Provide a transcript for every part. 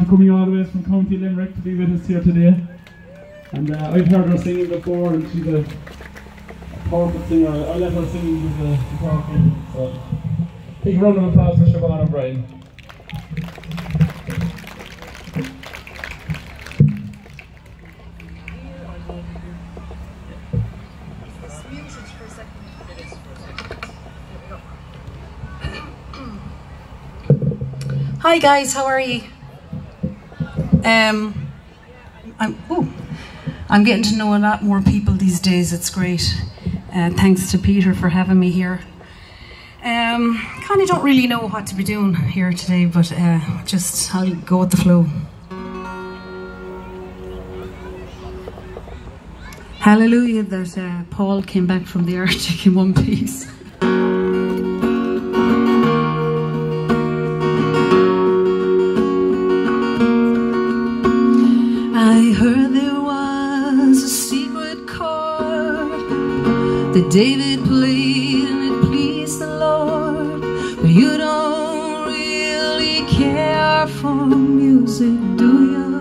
Coming all the way from County Limerick to be with us here today. And I've heard her singing before, and she's a powerful singer. I let her sing with the Cork. So big round of applause for Siobhan O'Brien. Hi guys, how are you? I'm getting to know a lot more people these days. It's great. Thanks to Peter for having me here. Kind of don't really know what to be doing here today, but I'll go with the flow. Hallelujah that Paul came back from the Arctic in one piece. I heard there was a secret chord that David played and it pleased the Lord. But you don't really care for music, do you?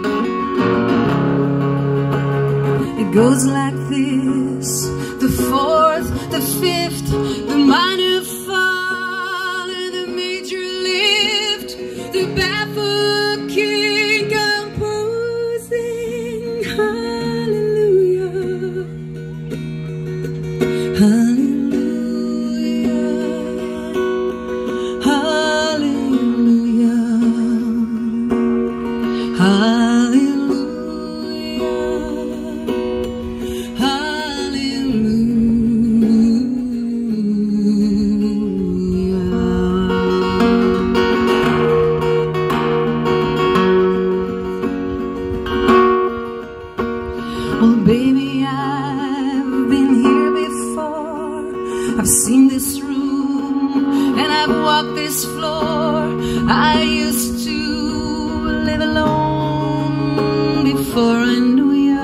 It goes like this: the fourth, the fifth, the minor fall, and the major lift, the baffled king composing. Hallelujah, hallelujah, hallelujah, hallelujah. Well, baby, I've been here before. I've seen this room and I've walked this floor. I used to live alone before I knew you.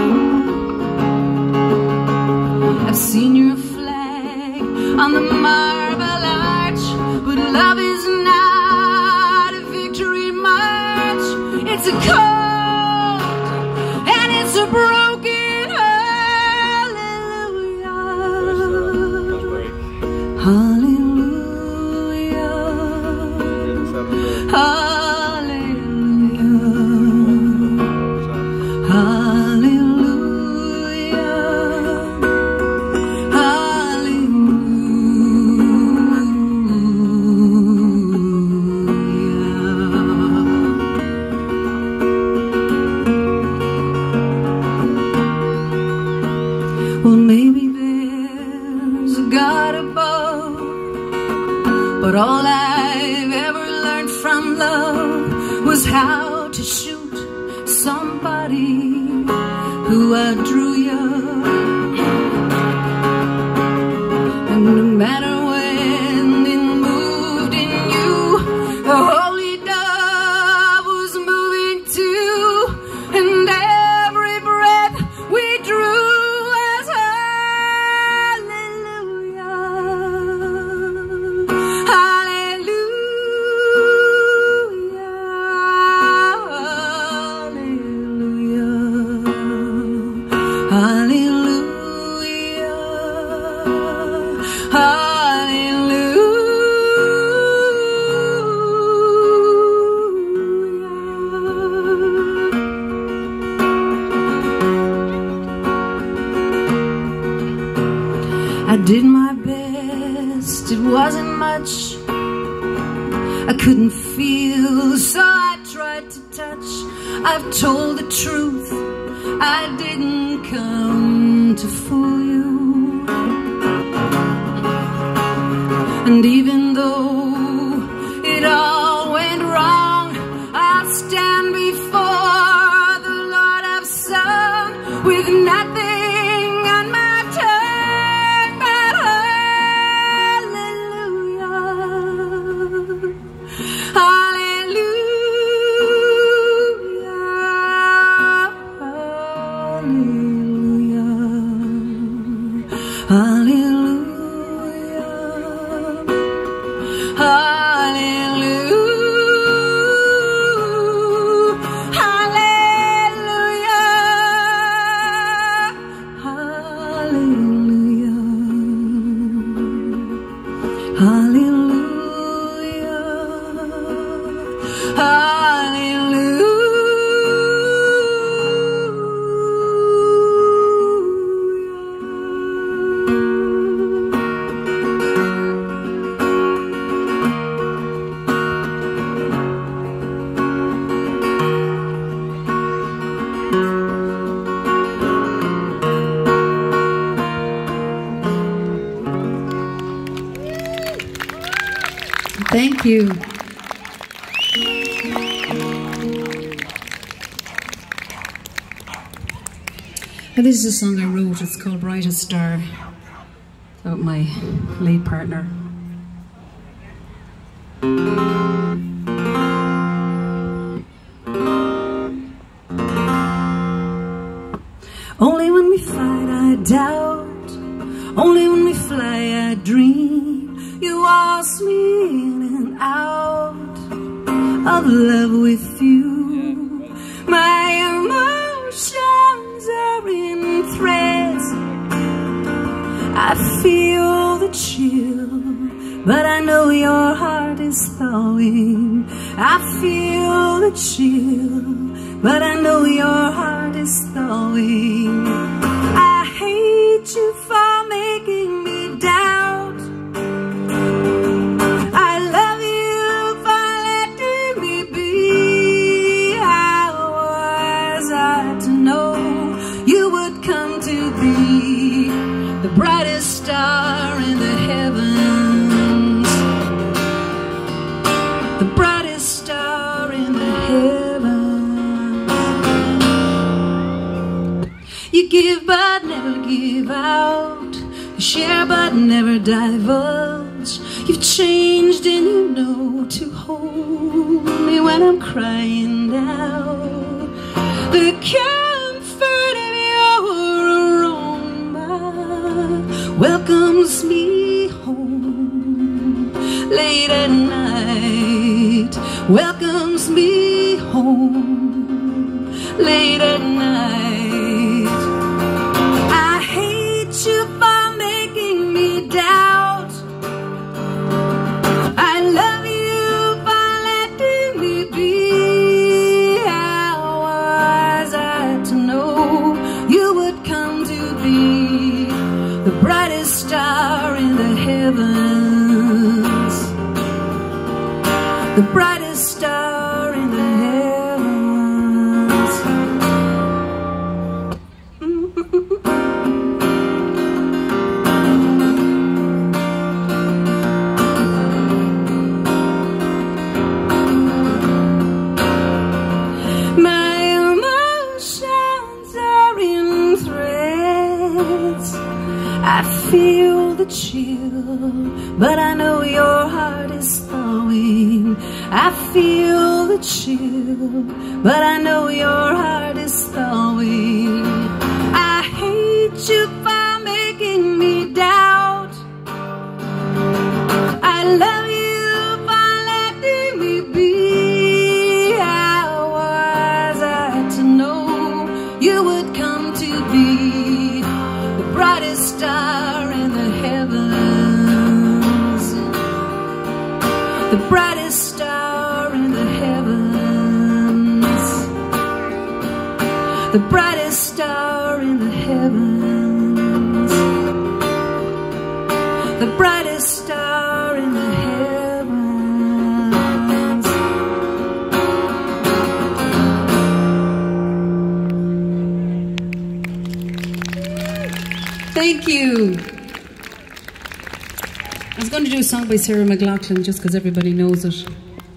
I've seen your flag on the marble arch, but love is not a victory march. It's a cold and it's a broken hallelujah. Hallelujah. Hallelujah. Hallelujah. Well, maybe there's a God above, but all I've ever learned from love was how to shoot somebody who outdrew you. And no matter when it moved in you, the holy dove was moving too, and every breath we drew. I did my best, it wasn't much. I couldn't feel, so I tried to touch. I've told the truth, I didn't come to fool you. And even though it all went wrong, I'll stand before the Lord I've sung with nothing on my tongue but hallelujah. Hallelujah. Hallelujah. Hallelujah. Thank you. And this is a song I wrote. It's called Brightest Star. About my late partner. Only when we fight I doubt, only when we fly I dream. You waltz me in and out of love with you. My emotions are in threads, I feel the chill, but I know your heart is thawing. I feel the chill, but I know your heart is thawing. I hate you for making me doubt. I love you for letting me be. How was I to know you would come to be the brightest star in the heavens, the brightest star in the heavens. You give but never give out, you share but never divulge. You've changed and you know to hold me when I'm crying out. The comfort of your aroma welcomes me home late at night, welcomes me home late at night. I hate you for making me doubt. I love you for letting me be. How was I to know you would come to be the brightest star in the heavens, the brightest star in the heavens. My emotions are in threads, I feel the chill, but I know your heart is thawing. I feel the chill, but I know your heart is thawing. I hate you for making me doubt. I love you for letting me be. How was I to know you would come to be the brightest star in the heavens, the brightest star in the heavens, the brightest star in the heavens, the brightest star in the heavens. Thank you. I was going to do a song by Sarah McLachlan just because everybody knows it.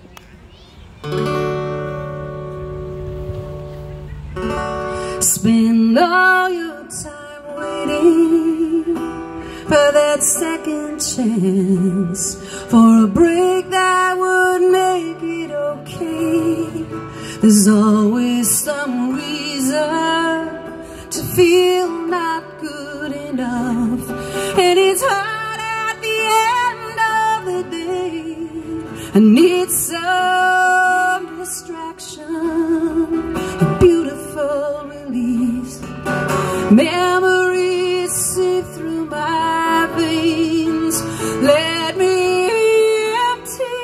Spend all your time waiting for that second chance, for a break that would make it okay. There's always some reason to feel not good enough, and it's hard at the end of the day. I need some distraction, a beautiful release. Memories seep through my veins. Let me empty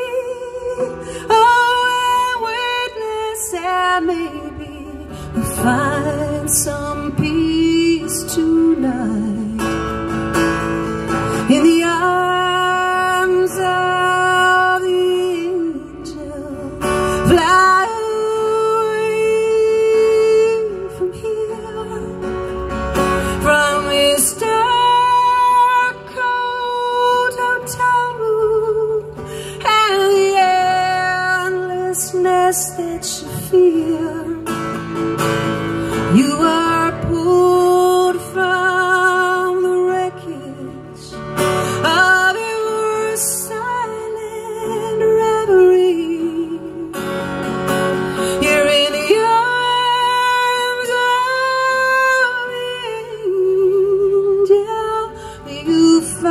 away weightless, and maybe we'll find some peace tonight in the arms of the angel. Fly away from here, from this dark, cold hotel room and the fear. You are pulled from the wreckage of your silent reverie. You're in the arms of the angel. You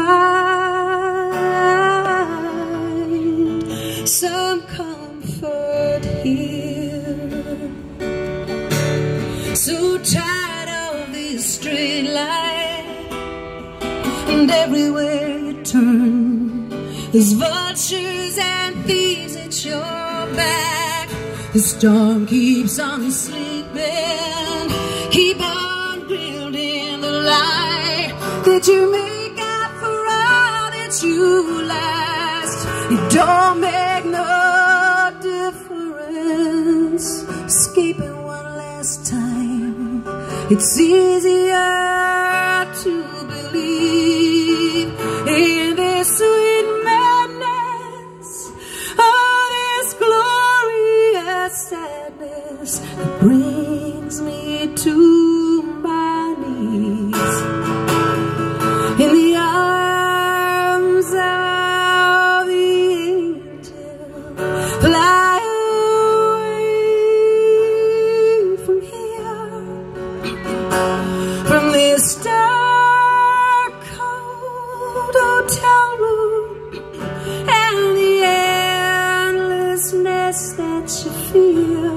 find some comfort here. So tired of this straight line, and everywhere you turn there's vultures and thieves at your back. The storm keeps on sleeping. Keep on building the lie that you make out for all that you last. It don't make no difference. Escaping one last time, it's easier to believe in this sweet madness, oh, this glorious sadness that brings me to my knees in the arms of the angel. Fly away from here, from this dark, cold hotel room and the endlessness that you fear.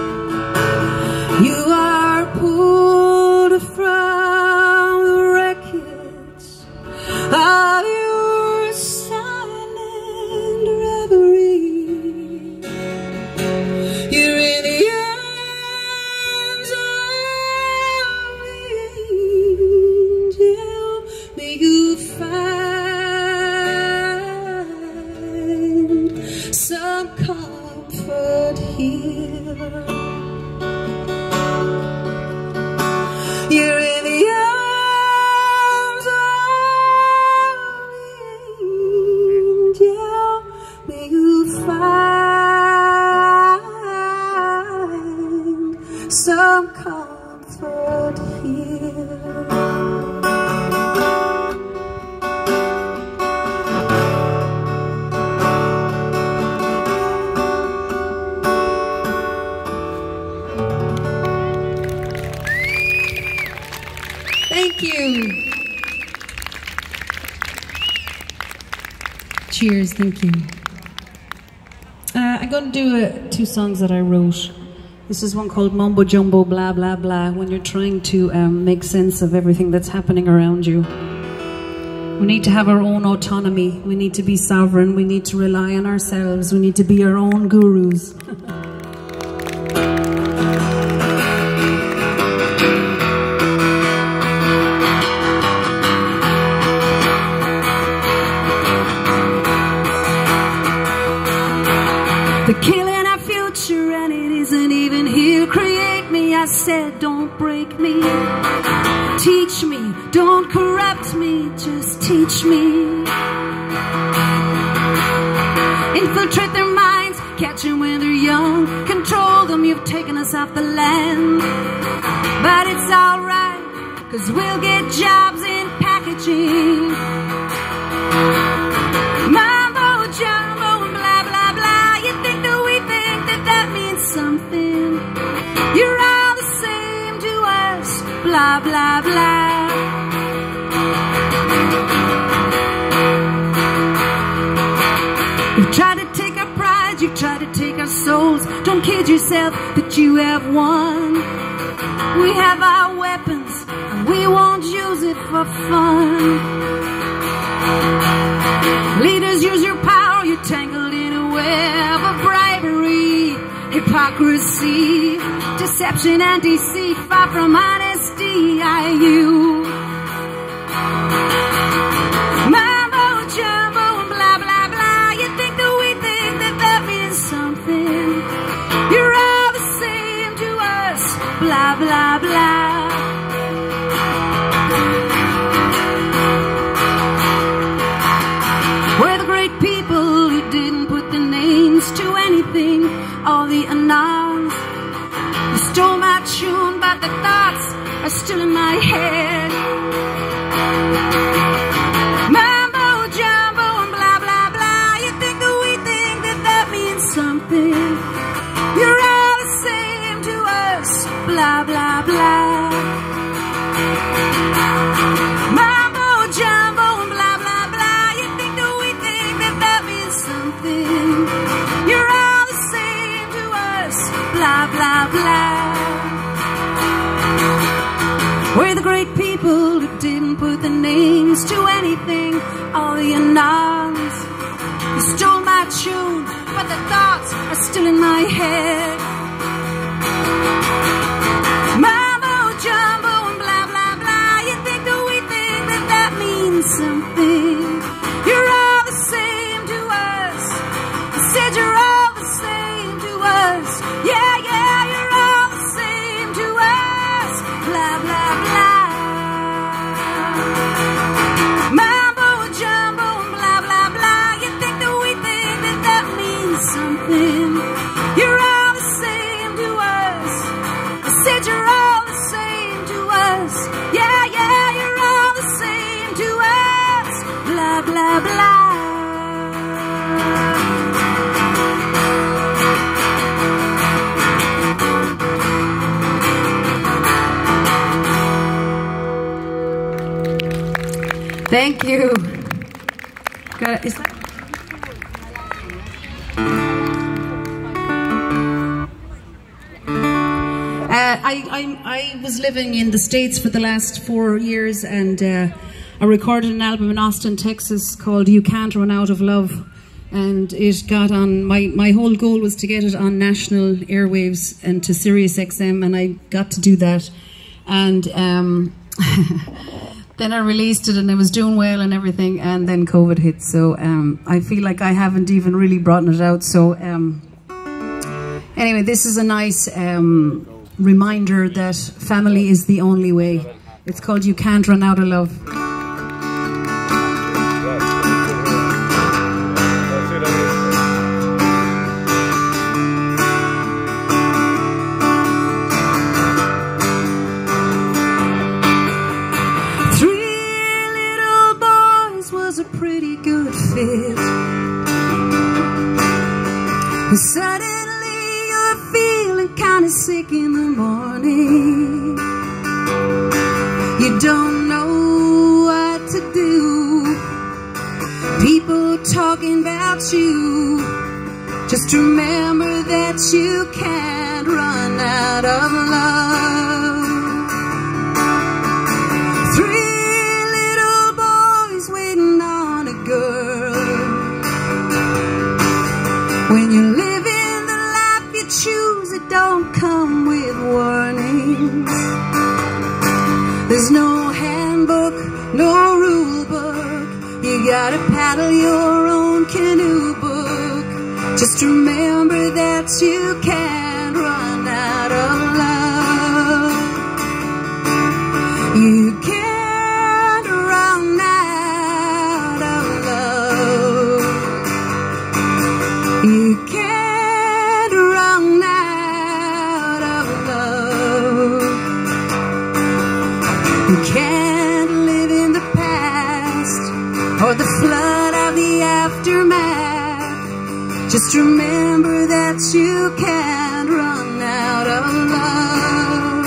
You are pulled from the wreckage of your silent reverie. You're in the arms of the angel. May you find some comfort here. You're in the arms of the angel. May you find some comfort here. Thank you. Cheers, thank you. I'm going to do two songs that I wrote. This is one called Mumbo Jumbo Blah Blah Blah, when you're trying to make sense of everything that's happening around you. We need to have our own autonomy. We need to be sovereign. We need to rely on ourselves. We need to be our own gurus. They're killing our future and it isn't even here. Create me, I said, don't break me. Teach me, don't corrupt me, just teach me. Infiltrate their minds, catch them when they're young. Control them, you've taken us off the land. But it's alright, 'cause we'll get jobs in packaging. Mambo jumbo and blah blah blah. You think that we think that that means something? You're all the same to us, blah blah blah. You've tried to take our pride, you've tried to take our souls. Don't kid yourself that you have won. We have our weapons and we won't use it for fun. Leaders, use your power, you're tangled in a web of bribery, hypocrisy, deception and deceit. Far from honesty are you. Mambo jumbo and blah blah blah. You think that we think that that means something? You're all the same to us, blah blah blah. We're the great people who didn't put the names to anything. All the anons but the thoughts are still in my head. Mambo jumbo and blah blah blah. You think that we think that that means something. You're all the same to us. Blah blah blah. Mambo jumbo and blah blah blah. You think that we think that that means something. You're all the same to us. Blah blah blah. We're the great people who didn't put the names to anything. All the anons who stole my tune, but the thoughts are still in my head. Mambo jumbo and blah blah blah. You think that we think that that means something. You're all the same to us. I said you're all the same to us. Yeah, yeah, you're all the same to us. Blah blah blah. Mambo jumbo and blah blah blah. You think that we think that that means something. You're all the same to us. I said you're all the same to us. Yeah, yeah, you're all the same to us. Blah blah blah. Thank you. Is that? I was living in the States for the last 4 years, and I recorded an album in Austin, Texas called You Can't Run Out of Love, and it got on, my whole goal was to get it on national airwaves and to Sirius XM, and I got to do that. And then I released it and it was doing well and everything, and then COVID hit, so I feel like I haven't even really brought it out. So anyway, this is a nice reminder that family is the only way. It's called You Can't Run Out of Love. Suddenly you're feeling kind of sick in the morning. You don't know what to do. People talking about you. Just remember that you can't run out of love. 3 little boys waiting on a girl. When you live in the life you choose, it don't come with warnings. There's no handbook, no rule book. You gotta paddle your own canoe book. Just remember that you can't run out of love. You can't run out of love. You can't run out of love. You can't live in the past or the flood of the aftermath. Just remember that you can't run out of love.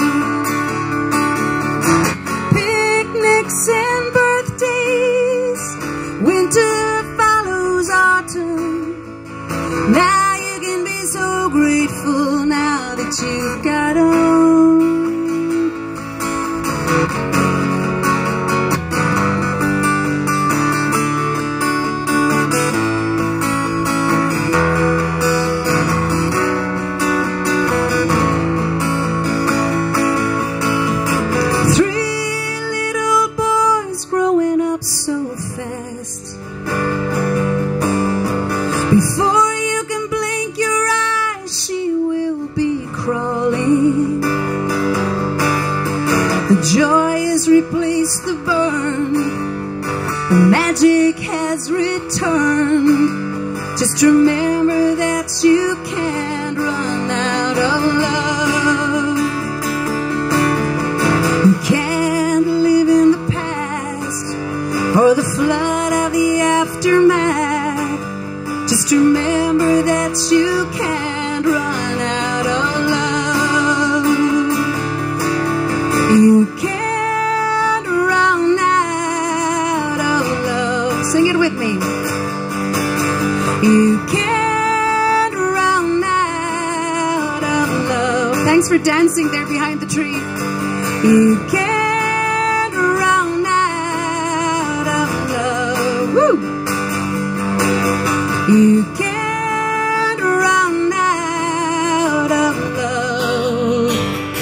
Picnics and birthdays, winter follows autumn. Now you can be so grateful now that you've got 'em. So fast. Before you can blink your eyes, she will be crawling. The joy has replaced the burn. The magic has returned. Just remember that you can't run out of love. Just remember that you can't run out of love. You can't run out of love. Sing it with me. You can't run out of love. Thanks for dancing there behind the tree. You can't run out of love. Woo! You can't run out of love.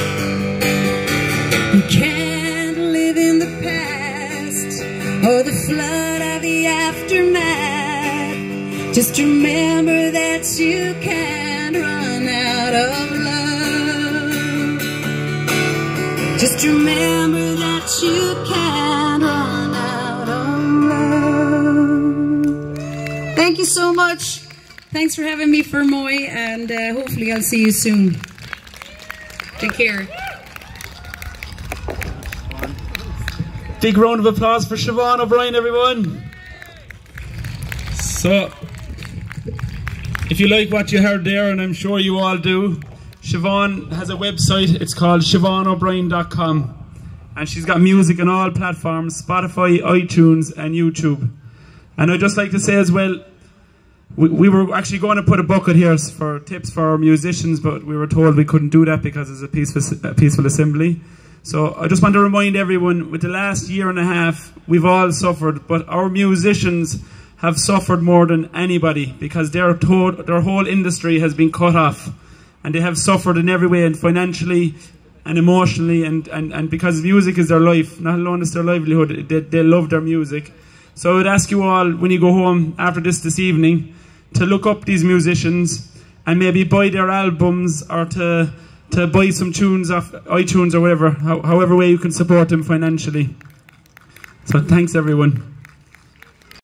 You can't live in the past or the flood of the aftermath. Just remember that you can't run out of love. Just remember that you can't run out of love. Thank you so much. Thanks for having me, Fermoy, and hopefully I'll see you soon. Take care. Big round of applause for Siobhan O'Brien, everyone. So, if you like what you heard there, and I'm sure you all do, Siobhan has a website. It's called SiobhanO'Brien.com, and she's got music on all platforms: Spotify, iTunes and YouTube. And I'd just like to say as well, we were actually going to put a bucket here for tips for our musicians, but we were told we couldn't do that because it's a peaceful assembly. So I just want to remind everyone, with the last year and a half, we've all suffered, but our musicians have suffered more than anybody, because their whole industry has been cut off, and they have suffered in every way, and financially and emotionally, and because music is their life, not alone is their livelihood, they love their music. So I would ask you all, when you go home after this evening, to look up these musicians and maybe buy their albums, or to buy some tunes off iTunes or whatever, however way you can support them financially. So thanks everyone.